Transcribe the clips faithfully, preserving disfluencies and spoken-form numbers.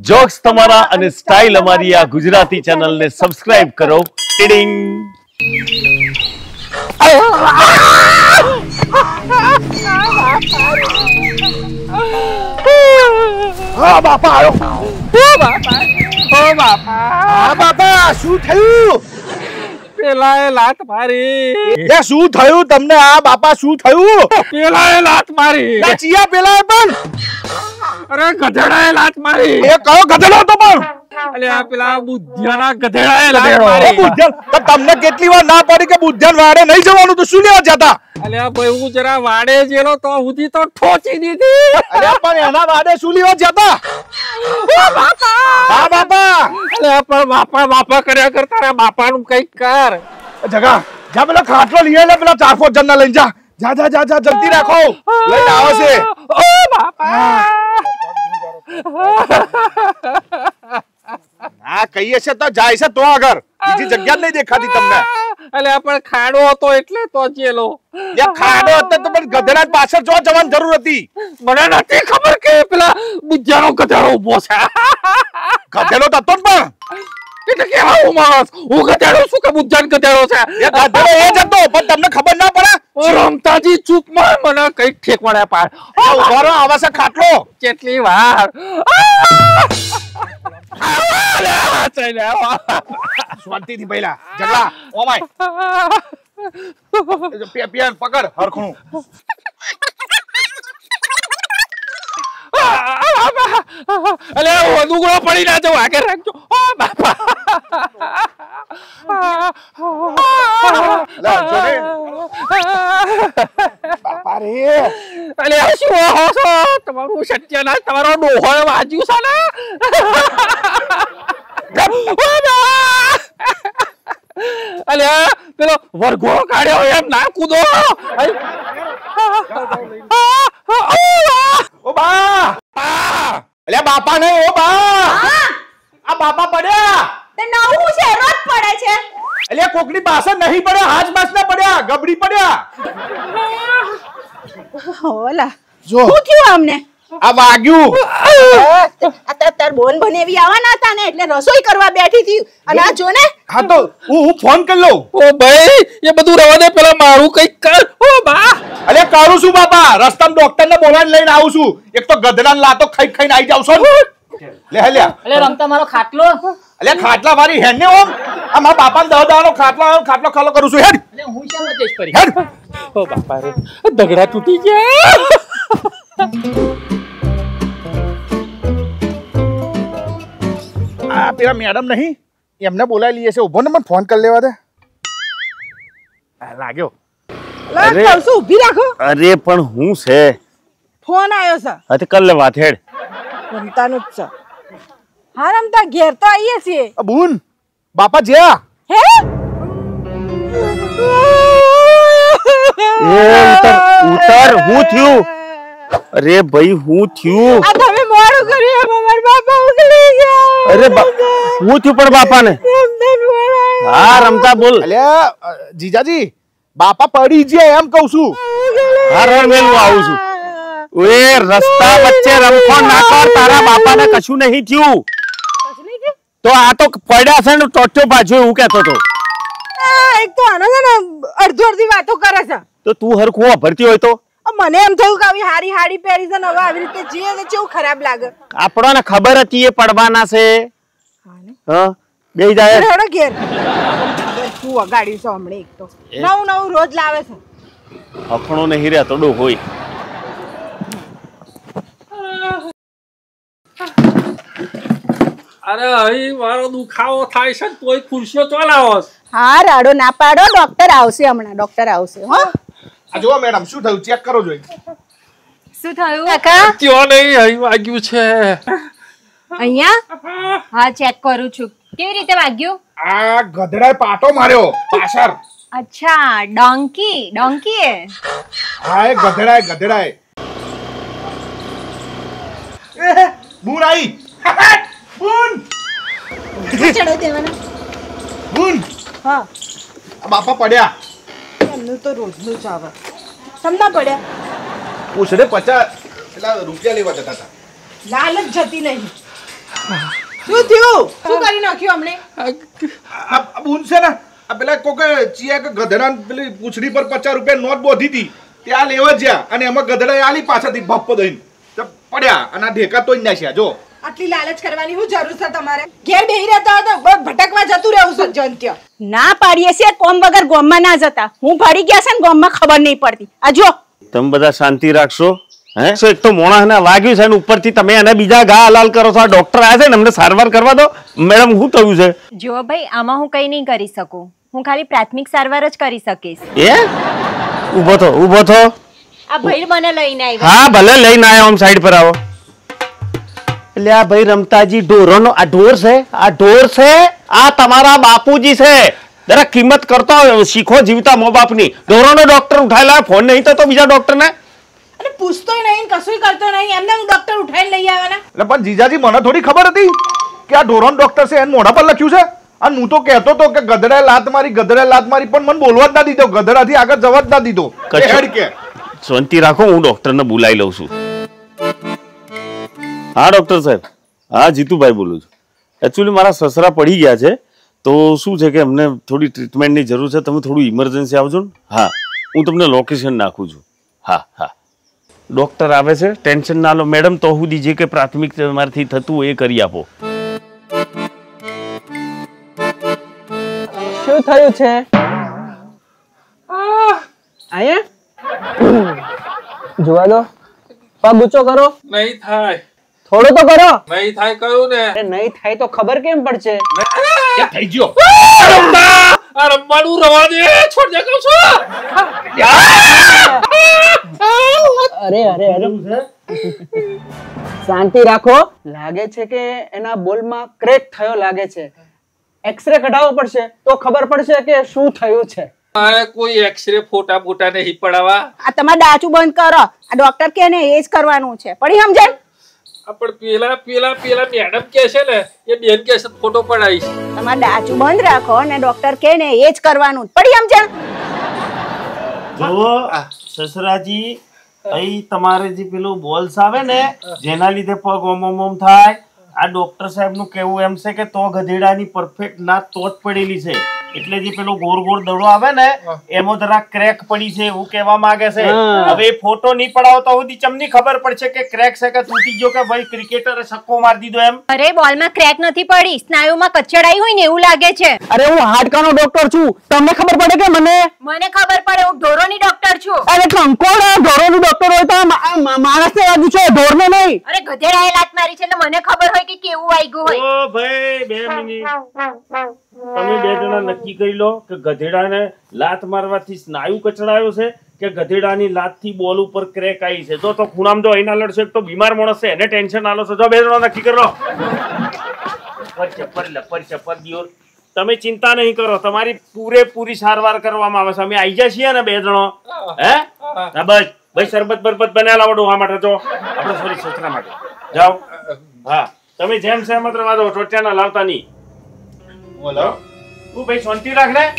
Jokes તમારા અને style અમારી આ ગુજરાતી ચેનલને સબસ્ક્રાઇબ કરો. ટીડિંગ. હા બાપા આવ્યો. ઓ બાપા, ઓ બાપા, હા બાપા શું થયું? પેલાએ લાત મારી. એ શું થયું તમને? આ બાપા શું થયું? પેલાએ લાત મારી. ચિયા પેલાએ પણ? અરે ગધેડાએ લાત મારી. એ કયો ગધેડો હતો પણ? અલે આ પેલા બુદ્ધિયાના ગધેડાએ લાત મારી. બુદ્ધિયાન તમને કેટલી વાર ના પડી કે બુદ્ધિયાન વાડે નહીં જવાનું તો શું લેવા જતા? અલે આ ભાઈ હું જરા વાડે જેલો તો સુધી તો ઠોચી દીધી. અરે પણ એના વાડે શું લેવા જતા? ઓ બાપા, હા બાપા. અલે પણ બાપા બાપા કર્યા કર, તારા બાપાનું કઈક કર. જગા જા પેલા ખાટલો લઈ લે, પેલા ચાર પાંચ જણના લઈને જા. જા જા જા જા જલ્દી રાખો, લઈને આવે છે. ઓ બાપા, હા કહીએ છે તો જાય છે તો આગળ, બીજી જગ્યા જ નહીં દેખાતી તમને. અલે પણ ખાડો હતો એટલે તો જેલો. એ ખાડો હતો તો પણ ગધેડા પાછળ જો જવાની જરૂર હતી. મને નથી ખબર કે પેલા બુદ્ધિયાનો ગધેડો ઉભો છે. ગધેડો તો હતો ને પણ એટલે કેવા હું માણસ, હું ગધેડો છું કે બુદ્ધિયાન ગધેડો છે? એ ગધેડો એ જ હતો પણ તમને ખબર ના પડે. ઓ રમતાજી ચૂપમાં મને કઈ ઠેકવાડે પાડ. ઉભો રહો, આવે છે ખાટલો. કેટલી વાર શાંતિથી પહેલા જગલા ઓમાય પેપિયર પકડ હરખું. અલે દુગડો પડી ના જાવ, આગળ રાખજો. ઓ બાપા, બાપા રે. અલે શું હો છો? તમારું સત્યનાશ, તમારો ડોહો વાજ્યું છે ને. અલે પેલો વરઘો કાઢ્યો એમ ના કૂદો. ઓ બા, અલ્યા બાપા ને. ઓ બા, આ બાપા પડ્યા. તે નવું છે, રોજ પડે છે. અલ્યા કોકની પાસે નહીં પડ્યા, હાજ માસ ના પડ્યા, ગબડી પડ્યા. ઓલા જો શું થયું અમને? આ વાગ્યું. આ તાર બોન બનેવી આવવાના હતા ને એટલે રસોઈ કરવા બેઠી હતી અને આ જો ને. હા તો હું હું ફોન કરી લઉં. ઓ ભાઈ એ બધું રવા દે, પેલા મારું કઈક કર. ઓ બા, અરે કરું છું બાપા, રસ્તામાં ડોક્ટર ને બોલાવીને લઈને આવું છું. એક તો ગધડાને લાતો ખાઈ ખાઈને આવી જાવ છો. લે લે અલે રમતા મારો ખાટલો. અલે ખાટલા વાળી હેડ ને ઓમ. આ મારા બાપાને દહ દાનો ખાટલો ખાટલો ખાલો કરું છું. હેડ અલે હું કેમ નતેશ પરી. હેડ. ઓ બાપા રે, દગડા તૂટી ગયા. આ પેલા મેડમ નહીં, એમને બોલાવી લઈએ છે. ઉભો ને મને ફોન કરી લેવા દે. લાગ્યો. અરે કૌસુ ઊભી રાખો. અરે પણ હું છે? ફોન આવ્યો છે. હા તો કર લે વાત. હેડ. રમતાનું જ છે. હા રમતા ઘેર તો આવીએ છીએ. બુન બાપા જ્યા. હે એ ઉતર ઉતર. હું થયું? અરે ભાઈ હું થયું? આ તમે મોડું કર્યું, અમાર બાપા ઉગલી ગયા. અરે હું થયું પણ બાપાને? હા રમતા બોલ. અલ્યા જીજાજી બાપા પડી ગયા એમ કહું છું. હા રણ મેલ હું આવું છું. ઓએ રસ્તા વચ્ચે રમખો ના કર, તારા બાપાને કશું નહીં થયું. તો આ તો પડ્યા છે ને ટોચો બાજુ, એવું કહેતો તો. એક તો આનો છે ને અડધો અડધી વાતો કરે છે. તો તું હરખું ભરતી હોય તો? મને એમ થયું કે આવી હારી હાડી પહેરી છે ને હવે આવી રીતે જીએ તો કેવું ખરાબ લાગે. આપણને ખબર હતી એ પડવાના છે. હા બેહી જાય. હેડો ઘેર. શું વગાડ્યું છે હમણે? એક તો નવું નવું રોજ લાવે છે. અખણો નહીં રહેતો ડો હોય. અરે અહીં મારો દુખાવો થાય છે તોય ખુરશીઓ ચલાવો. હા રાડો ના પાડો, ડોક્ટર આવશે હમણાં. ડોક્ટર આવશે. હો આ જો મેડમ શું થયું ચેક કરો જોઈ. શું થયું કાકા? ક્યો નહીં, અહીં વાગ્યું છે. અહીંયા? હા ચેક કરું છું. કેવી રીતે વાગ્યું? આ ગધડાએ પાટો માર્યો પાછળ. અચ્છા ડોંકી. ડોંકી એ? હા એ ગધડાએ ગધડાએ. એ બુન આવી. બુન ચડો દેવાના. બુન હા આ બાપા પડ્યા. એમનું તો રોજનું જ આવે. સમના પડ્યા. પૂછડે પચાસ એટલા રૂપિયા લેવા જતા હતા. લાલચ જતી નહીં. શું થયું? શું કરી નાખ્યું અમને? આ બૂન છે ને આ પેલા કોકે ચિયા કે ગધેડા પેલી પૂછડી પર પચાસ રૂપિયા નોટ બોધી હતી ત્યાં લેવા જ્યા અને એમાં ગધેડા આલી પાછળથી ભપ્પો દઈને તો પડ્યા અને આ ઢેકા તોડી નાખ્યા જો. આટલી લાલચ કરવાની શું જરૂર છે તમારે? ઘેર બેહી રહેતા હો તો બહુ ભટકવા જતું રહેવું છે જંત્ય. ના પાડીએ છે કોમ વગર ગોમમાં ના જતા. હું ભરી ગયા છે ને ગોમમાં ખબર નહીં પડતી. આ જો તમે બધા શાંતિ રાખશો. હે સો એક તો મોણાને વાગ્યું છે અને ઉપરથી તમે એને બીજા ઘા હલાલ કરો છો. આ ડોક્ટર આવ્યા છે ને અમને સારવાર કરવા દો. મેડમ શું થયું છે? જો ભાઈ આમાં હું કઈ નહીં કરી શકું. હું ખાલી પ્રાથમિક સારવાર જ કરી શકીશ. એ ઊભો થો ઊભો થો. આ ભાઈ મને લઈને આવ્યા. હા ભલે લઈને આવ્યો. આમ સાઈડ પર આવો. એટલે આ ભાઈ રમતાજી ઢોરોનો આ ઢોર છે આ ઢોર છે આ તમારા બાપુજી છે. જરા કિંમત કરતો શીખો જીવતા મો બાપની. ઢોરોનો ડોક્ટર ઉઠાયેલા ફોન નહીં થતો બીજા ડોક્ટરને. અને પૂછતોય નહીં કશું કરતો નહીં એમને હું ડોક્ટર ઉઠાઈને લઈ આવવાના. એટલે પણ જીજાજી મને થોડી ખબર હતી કે આ ઢોરણ ડોક્ટર છે એને મોઢા પર લખ્યું છે. અને હું તો કહેતો હતો કે ગધેડાએ લાત મારી ગધેડાએ લાત મારી પણ મને બોલવા જ ના દીધો. ગધેડાથી આગળ જવા જ ના દીધો. હેડ કે શાંતિ રાખો હું ડોક્ટરને બોલાવી લઉં છું. હા ડોક્ટર સાહેબ. હા જીતુભાઈ બોલું છું. એકચ્યુઅલી મારા સસરા પડી ગયા છે તો શું છે કે અમને થોડી ટ્રીટમેન્ટની જરૂર છે. તમે થોડું ઇમરજન્સી આવજો ને. હા હું તમને લોકેશન નાખું છું. હા હા ડોક્ટર આવે છે ટેન્શન ના લો મેડમ. તો સુધી જે કે પ્રાથમિક તમારાથી થતું એ કરી આપો. શું થયું છે? આયા જોવા દો. પગ ઊંચો કરો. નહીં થાય. થોડો તો કરો. નહીં થાય કયું ને. અરે નહીં થાય તો ખબર કેમ પડશે? થઈ ગયો. આ રમવાનું રવા દે. છોડ દે કહું છું. અરે અરે અરે શાંતિ રાખો. લાગે છે કે એના બોલમાં ક્રેક થયો લાગે છે. એક્સરે કઢાવવો પડશે તો ખબર પડશે કે શું થયું છે. મારે કોઈ એક્સરે ફોટા ફોટા નહીં પડાવવા. આ તમારે ડાચું બંધ કરો. આ ડોક્ટર કે ને એ જ કરવાનું છે. પડી સમજણ? પણ પેલા પેલા પેલા મેડમ કે છે ને એ બેન કે છે ફોટો પડાવીશ. તમારે ડાચું બંધ રાખો ને ડોક્ટર કે ને એ જ કરવાનું. પડી સમજણ? જો સસરાજી અહીં તમારે જે પેલું બોલ્સ આવે ને જેના લીધે પગ ઓમ ઓમ ઓમ થાય આ ડોક્ટર સાહેબ નું કેવું એમ છે કે તો ગધેડાની પરફેક્ટ લાત તો જ પડેલી છે. એટલે જે પેલો ગોળ ગોળ દડો આવે ને એમાં જરા ક્રેક પડી છે એવું કહેવા માંગે છે. હવે ફોટો નહીં પડાવો તો સુધી ચમની ખબર પડશે કે ક્રેક છે કે તૂટી ગયો કે ભાઈ ક્રિકેટરે છક્કો મારી દીધો એમ. અરે બોલમાં ક્રેક નથી પડી. સ્નાયુમાં કચડાઈ હોય ને એવું લાગે છે. અરે હું હાડકાનો ડોક્ટર છું. તમને ખબર પડે કે મને? મને ખબર પડે. હું ઢોરોની ડોક્ટર છું. અરે કંકોડ ઢોરોનું ડોક્ટર હોય તો માણસને વાગ્યું છે ઢોરને નહીં. અરે ગધેડાએ લાત મારી છે એટલે મને ખબર હોય કે કેવું વાગ્યું હોય. ઓ ભાઈ બે મિનિટ તમે બે જણા નક્કી કરી લો કે ગધેડાને લાત મારવાથી સ્નાયુ કચડાયો છે કે ગધેડાની લાતથી બોલ ઉપર ક્રેક આવી છે. જો તો ખૂણામાં જો અહીંના લડશો એક તો બીમાર માણસ છે એને ટેન્શન આલો છો. જો બે જણા નક્કી કરી લો. પરચે પરલે પરચે પર દિયોર તમે ચિંતા નહીં કરો. તમારી પૂરેપૂરી સારવાર કરવામાં આવે છે. અમે આવી જાય છીએ ને બે જણો. હે હા બસ ભાઈ શરબત બરબત બનાવી લાવો ડોહા માટે. જો આપણે સોરી સસરા માટે જાઓ. હા તમે જેમ સહેમત રહેવા દો. ટોટિયાના લાવતા નહીં. બોલો તું ભાઈ શાંતિ રાખ લે.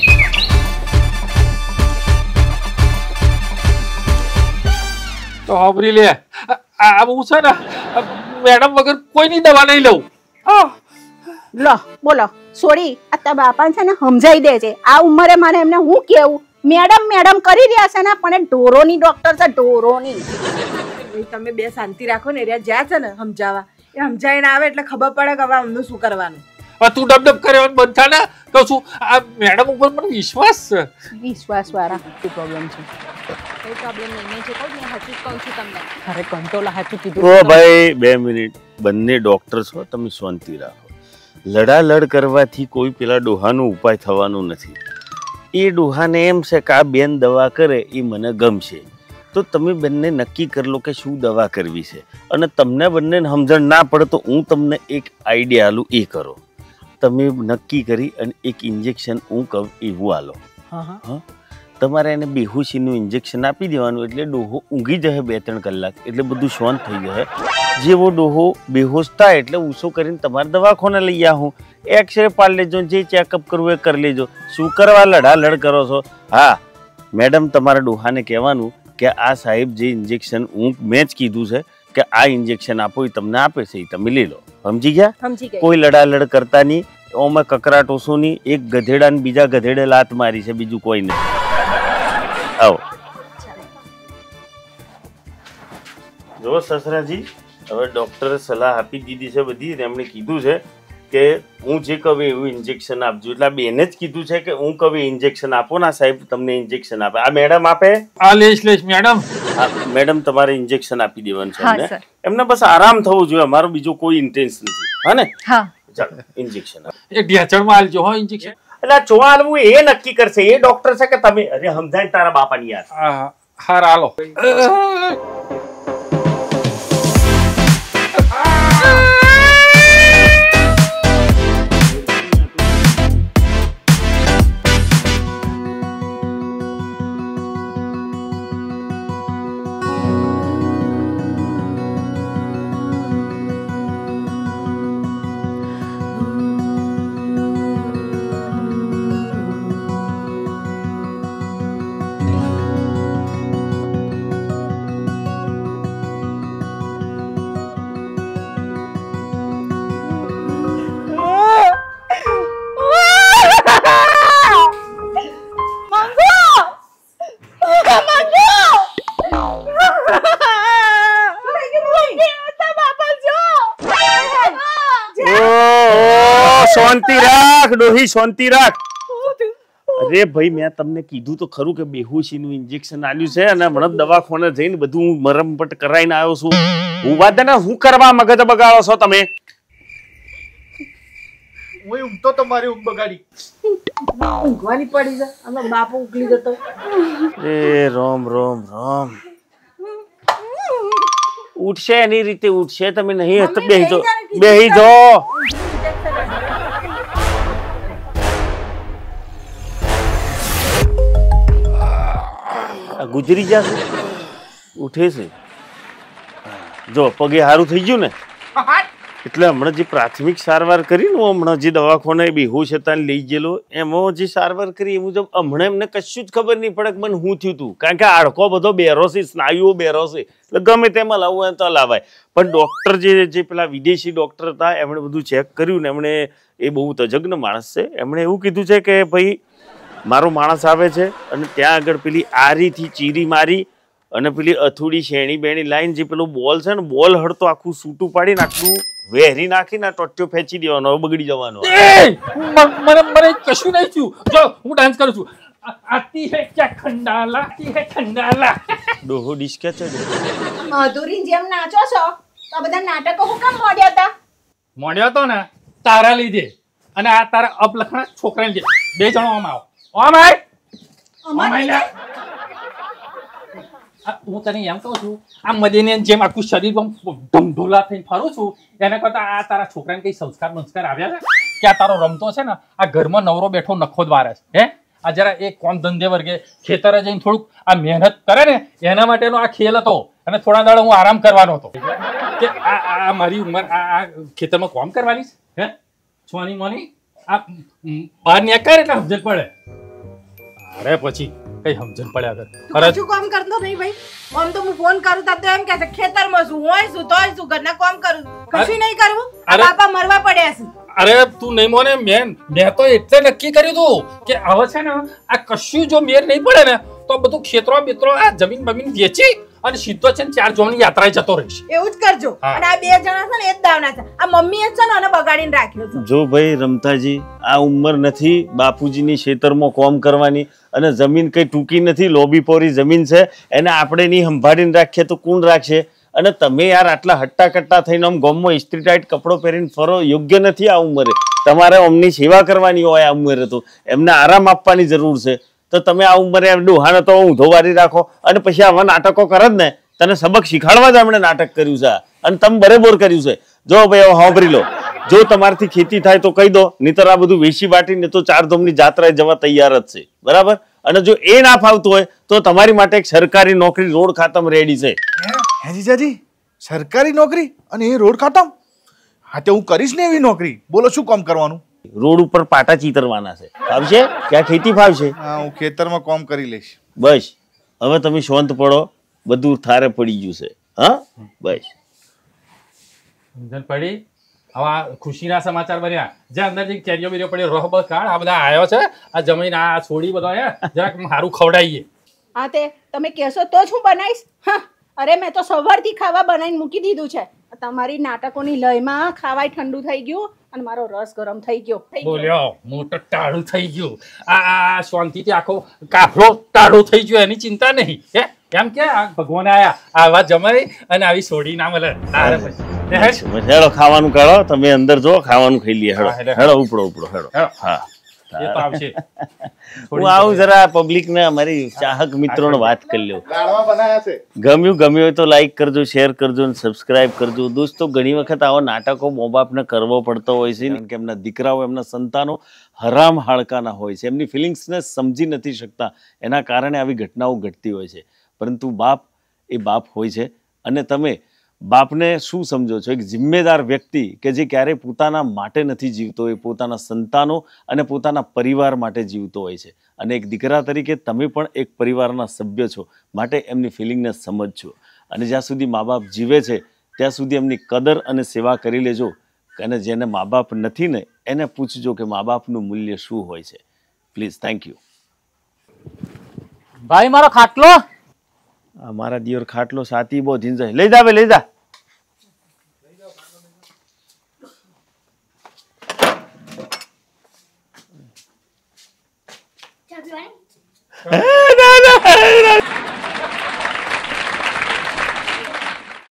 તો સાંભળી લે. આ હું છે ને મેડમ વગર કોઈની દવા નહીં લઉં. લો બોલો સોરી આ તારા બાપાને છે ને સમજાઈ દેજે. આ ઉંમરે મને એમને હું કેવું મેડમ મેડમ કરી રહ્યા છે ને પણ ઢોરોની ડોક્ટર છે ઢોરોની. તમે બે શાંતિ રાખો ને. એરિયા જ્યાં છે ને સમજાવવા એ સમજાઈને આવે એટલે ખબર પડે કે હવે અમને શું કરવાનું. તું ડબ ડબ કરે બંધ થા ને તો શું આ મેડમ ઉપર મને વિશ્વાસ છે. વિશ્વાસ વાળા શું પ્રોબ્લેમ છે? કોઈ પ્રોબ્લેમ નહીં. મેં જે કહું ને હાચું જ કહું છું તમને. અરે કંટ્રોલ હાચું કીધું. ઓ ભાઈ બે મિનિટ બંને ડોક્ટર છો તમે શાંતિ રાખો. લડાલડ કરવાથી કોઈ પેલા ડોહાનો ઉપાય થવાનો નથી. એ ડોહાને એમ છે કે આ બેન દવા કરે એ મને ગમશે તો તમે બંને નક્કી કરી લો કે શું દવા કરવી છે. અને તમને બંને સમજણ ના પડે તો હું તમને એક આઈડિયા આલું એ કરો. તમે નક્કી કરી અને એક ઇન્જેક્શન હું કહું એવું આલો. હા તમારે એને બેહોશીનું ઇન્જેક્શન આપી દેવાનું એટલે ડોહો ઊંઘી જશે બે ત્રણ કલાક એટલે બધું શાંત થઈ જશે. જેવો ડોહો બેહોશ થાય એટલે ઊંચો કરીને તમારે દવાખાને લઈ આવું. એક્સરે પાડી લેજો જે ચેકઅપ કરવું એ કરી લેજો. શું કરવા લડા લડ કરો છો? હા મેડમ તમારા ડોહાને કહેવાનું કે આ સાહેબ જે ઇન્જેક્શન હું મેં જ કીધું છે કે આ ઇન્જેક્શન આપો એ તમને આપે છે, એ તમે લઈ લો. સમજી ગયા? સમજી ગઈ. કોઈ લડાલડ કરતા નહીં, ઓમાં કકરાટ ઓછો નહીં. એક ગધેડા ને બીજા ગધેડે લાત મારી છે, બીજું કોઈ નહીં. આવો જો સસરાજી, હવે ડોક્ટરે સલાહ આપી દીધી છે બધી, અને એમણે કીધું છે કે હું જે કહું એવું ઇન્જેક્શન આપજો. એટલે બેને જ કીધું છે કે હું કહું ઇન્જેક્શન આપો ના સાહેબ, તમને ઇન્જેક્શન આપે. આ મેડમ આપે? આ લેશ લેશ મેડમ. મેડમ તમારે ઇન્જેક્શન આપી દેવાનું છે હા, એમને. સર. એમને બસ આરામ થવું જોઈએ, અમારો બીજો કોઈ ઇન્ટેન્સ નથી. હા ને? હા. ચાલો ઇન્જેક્શન આપો. એ ઢેચણમાં હાલજો હો ઇન્જેક્શન. એટલે આ જોવા હાલવું એ નક્કી કરશે, એ ડોક્ટર છે કે તમે? અરે સમજાય તારા બાપાની યાર. હા હાર હાલો. શાંતિ રાખ ડોહી, શાંતિ રાખ. અરે ભાઈ મેં તમને કીધું તો ખરું કે બેહોશીનું ઇન્જેક્શન આલ્યું છે, અને હમણાં દવાખાને જઈને બધું મરમપટ કરાવીને આવ્યો છું. હું વાત ને હું કરવા મગજ બગાડો છો તમે? હું ઊંઘતો તમારી ઊંઘ બગાડી. ઊંઘવાની પડી છે અમે બાપુ ઉકલી જતો. એ રોમ રોમ રોમ. ઉઠશે એની રીતે ઉઠશે, તમે નહીં તો બેહી જો, બેહી જો. ગુજરી જશે, ઉઠે છે. જો પગે સારું થઈ ગયું ને, એટલે હમણાં જે પ્રાથમિક સારવાર કરી ને, હમણાં જે દવાખાને બેહોશ હતા લઈ ગયેલો, એમાં જે સારવાર કરી એ મુજબ હમણાં એમને કશું જ ખબર નહીં પડે કે મને શું થયું હતું. કારણ કે હાડકો બધો બેરો છે, સ્નાયુઓ બેરો છે, એટલે ગમે તેમાં લાવવું હોય તો લાવાય. પણ ડોક્ટર જે જે પેલા વિદેશી ડોક્ટર હતા એમણે બધું ચેક કર્યું ને, એમણે, એ બહુ તજજ્ઞ માણસ છે, એમણે એવું કીધું છે કે ભાઈ મારો માણસ આવે છે અને ત્યાં આગળ પેલી આરીથી ચીરી મારી અને પેલી અથુડી શેણી બેણી લાઈન જે પેલો બોલ છે ને, બોલ હડતો આખું સૂટું પાડીને આટલું વેરી નાખીને આ ટોટ્યો ફેંચી દેવાનો, હવે બગડી જવાનો. મને મને કશું નહીં થયું. જો હું ડાન્સ કરું છું. આતી હે ક્યા ખંડાલા, આતી હે ખંડાલા. ડોહો ડિસ્કે છે. મધુરી જેમ નાચો છો તો બધા નાટકો હું કામ મોડ્યા હતા? મોડ્યો તો ને તારા લીધે, અને આ તારા અપલખણા છોકરાને લીધે. બે જણો આમ આવો. આમ આય. અમારે હું તને એમ કહું છું, આ મદીને જેમ આખું શરીર ઢમઢોલા થઈને ફરું છું, એના કરતા આ તારા છોકરાને કઈ સંસ્કાર સંસ્કાર આવ્યા છે કે આ તારો રમતો છે ને, આ ઘરમાં નવરો બેઠો નખો જ વારે છે. હે આ જરા એ કોમ ધંધે વર્ગે ખેતરે જઈને થોડુંક આ મહેનત કરે ને, એના માટેનો આ ખેલ હતો. અને થોડા દાડા હું આરામ કરવાનો હતો કે આ આ મારી ઉંમર આ આ ખેતરમાં કોમ કરવાની છે. હે છોની મોની આ બહાર નીકળે એટલે સમજણ પડે. અરે પછી કઈ સમજણ પડે આગળ. તું કશું કામ કરતો નહીં ભાઈ. આમ તો હું ફોન કરું તો એમ કે છે ખેતરમાં છું, હોય છું, તોય છું, ઘરના કામ કરું, કશું નહીં કરવું. આ બાપા મરવા પડ્યા છે. અરે તું નહીં મોને, મેં મેં તો એટલે નક્કી કર્યું હતું કે હવે છે ને આ કશું જો મેર નહીં પડે ને તો બધું ખેતરો બેતરો આ જમીન બમીન વેચી અને સીધો છે ને ચાર જોવાની યાત્રાએ જતો રહીશ. એવું જ કરજો. અને આ બે જણા છે ને એ જ દાવના છે. આ મમ્મી જ છે ને આને બગાડીને રાખ્યો છે. જો ભાઈ રમતાજી, આ ઉંમર નથી બાપુજીની ખેતરમાં કોમ કરવાની, અને જમીન કઈ ટૂંકી નથી, લોબી પોરી જમીન છે, એને આપણે નહીં સંભાળીને રાખીએ તો કોણ રાખશે? અને તમે યાર આટલા હટ્ટા કટ્ટા થઈને આમ ગામમાં ઇસ્ત્રી ટાઈટ કપડો પહેરીને ફરો, યોગ્ય નથી આ ઉંમરે. તમારે અમની સેવા કરવાની હોય આ ઉંમરે, તો એમને આરામ આપવાની જરૂર છે. તો તમે આ ઉંમરે ડોહાને તો ઊંધો વારી રાખો અને પછી આવા નાટકો કરે જ ને. તને સબક શીખવાડવા જ એમણે નાટક કર્યું છે, અને તમે બરેબર કર્યું છે. જો ભાઈ હવે સાંભળી લો, જો તમારથી ખેતી થાય તો કહી દો, નહીતર આ બધું વેચી વાટીને તો ચારધામની જાત્રાએ જવા તૈયાર જ છે, બરાબર? અને જો એ ના ફાવતું હોય તો તમારી માટે એક સરકારી નોકરી રોડ ખાતમ રેડી છે. હે જીજાજી, સરકારી નોકરી અને એ રોડ ખાતમ? હા તો હું કરીશ ને એવી નોકરી. બોલો શું કામ કરવાનું? રોડ ઉપર પાટા ચીતરવાના છે. ફાવશે? ક્યાં ખેતી ફાવશે? હા, હું ખેતરમાં કામ કરી લઈશ. બસ હવે તમે શાંત પડો, બધું થારે પડી ગયું છે. હા બસ. સમજણ પડી? હવે આ ખુશીના સમાચાર બન્યા. જે અંદર જે કેરીઓ બેરીઓ પડી રહ બસ કાઢ. આ બધા આવ્યો છે આ જમીન આ છોડી બધા હે જરાક સારું ખવડાવીએ. હા તે તમે કહેશો તો જ હું બનાવીશ. હા અરે મેં તો સવારથી ખાવા બનાવીને મૂકી દીધું છે. તમારી નાટકોની લયમાં ખાવાય ઠંડુ થઈ ગયું અને મારો રસ ગરમ થઈ ગયો થઈ ગયો. બોલ્યો મોટો ટાળું થઈ ગયું. આ આ શાંતિથી આખો કાફલો ટાળું થઈ ગયો એની ચિંતા નહીં. હે કેમ કે આ ભગવાન આયા આવા જમાઈ અને આવી છોડી ના મળે. તારે પછી હેડો ખાવાનું કાઢો. તમે અંદર જો ખાવાનું ખાઈ લઈએ. હેડો હા, હેડો. હેડો ઉપડો ઉપડો હેડો. હેડો. હા એ તો આવશે. હું આવું જરા પબ્લિક ને અમારી ચાહક મિત્રોને વાત કરી લ્યો. લાડવા બનાયા છે. ગમ્યું ગમ્યું હોય તો લાઈક કરજો, શેર કરજો અને સબસ્ક્રાઇબ કરજો. દોસ્તો ઘણી વખત આવા નાટકો મા બાપને કરવો પડતો હોય છે કારણ કે એમના દીકરાઓ એમના સંતાનો હરામ હાડકાના હોય છે. એમની ફિલિંગ્સને સમજી નથી શકતા. એના કારણે આવી ઘટનાઓ ઘટતી હોય છે. પરંતુ બાપ એ બાપ હોય છે અને તમે બાપને શું સમજો છો? એક જિમ્મેદાર વ્યક્તિ કે જે ક્યારેય પોતાના માટે નથી જીવતો, એ પોતાના સંતાનો અને પોતાના પરિવાર માટે જીવતો હોય છે. અને એક દીકરા તરીકે તમે પણ એક પરિવારના સભ્ય છો, માટે એમની ફિલિંગને સમજજો. અને જ્યાં સુધી મા બાપ જીવે છે ત્યાં સુધી એમની કદર અને સેવા કરી લેજો. અને જેને મા બાપ નથી ને એને પૂછજો કે મા બાપનું મૂલ્ય શું હોય છે. Please, thank you. ભાઈ મારો ખાટલો. મારા દિયોર ખાટલો સાતી બહુ ઝીંઝાય. લઈ જા બે લઈ જા. ચાલ પીવાની?